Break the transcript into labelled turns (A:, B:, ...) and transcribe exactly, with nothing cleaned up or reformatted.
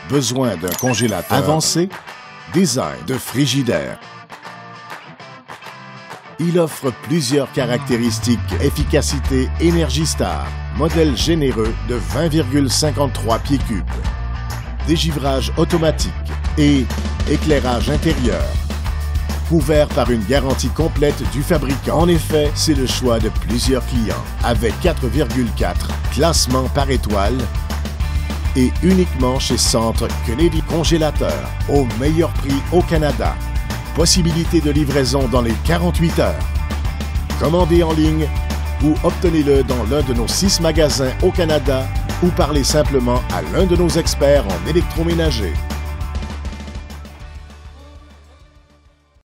A: Besoin d'un congélateur avancé? Design de frigidaire. Il offre plusieurs caractéristiques. Efficacité Energy-Star. Modèle généreux de vingt virgule cinquante-trois pieds cubes. Dégivrage automatique et éclairage intérieur. Couvert par une garantie complète du fabricant. En effet, c'est le choix de plusieurs clients. Avec quatre virgule quatre classements par étoile et uniquement chez Centre Kennedy Congélateur. Au meilleur prix au Canada. Possibilité de livraison dans les quarante-huit heures. Commandez en ligne ou obtenez-le dans l'un de nos six magasins au Canada ou parlez simplement à l'un de nos experts en électroménager.